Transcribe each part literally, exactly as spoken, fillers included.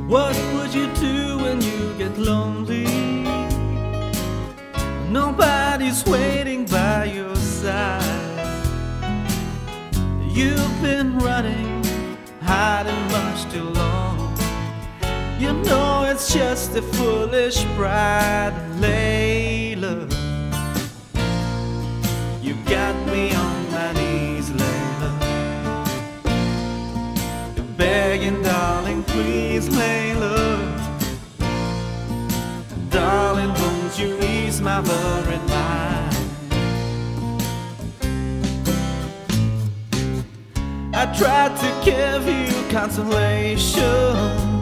What would you do when you get lonely? Nobody's waiting by your side. You've been running, hiding much too long. You know it's just a foolish pride, Layla. You got me on my knees, Layla. You're begging, darling, please, Layla. Darling, won't you ease my worried mind? I tried to give you consolation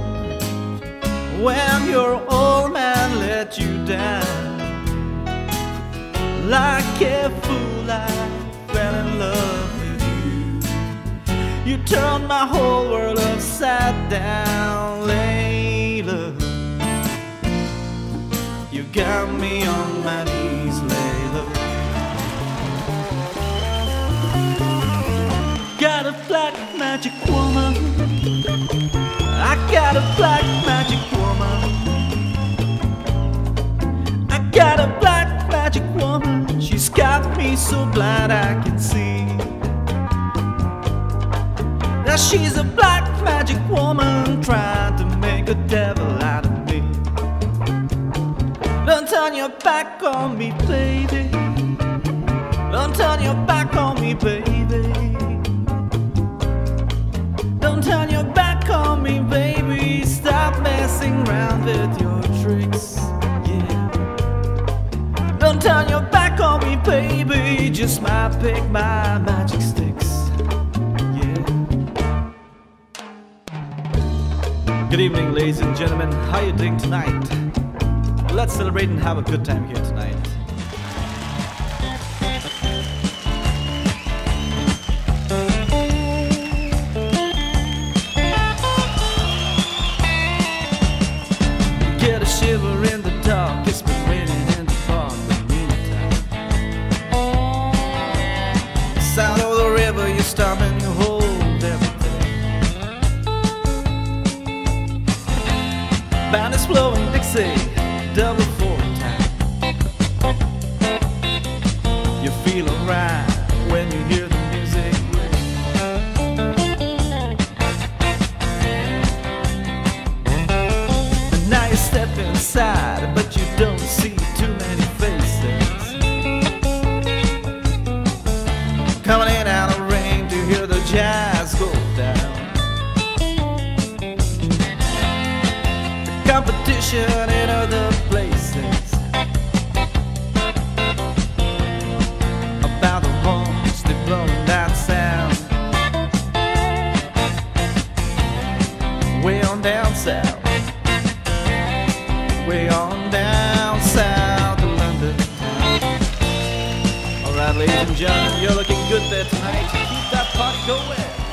when your old man let you down. Like a fool, I fell in love with you. You turned my whole world upside down, Layla. You got me on my knees, Layla. Got a black magic woman. I got a black magic woman. I got a black magic woman. She's got me so blind I can see. Now she's a black magic woman trying to make a devil out of me. Don't turn your back on me, baby. Don't turn your back on me, baby. Don't turn your back on me, baby. Stop messing around with your tricks, yeah. Don't turn your back on me, baby. Just might pick my magic sticks, yeah. Good evening, ladies and gentlemen. How you doing tonight? Let's celebrate and have a good time here tonight. Get a shiver in the dark. It's been raining in the park in the meantime. Sound of the river, you're stopping to hold everything. Band is blowing Dixie, double four time. You feel alright when you hear the music ring. And now you step inside, but you don't see too many faces. Coming in out of rain to hear the jazz go down. The competition in other places about the horns, they blowing that sound. Way on down south, way on down south of London. Alright, ladies and gentlemen, you're looking good there tonight. Keep that party going.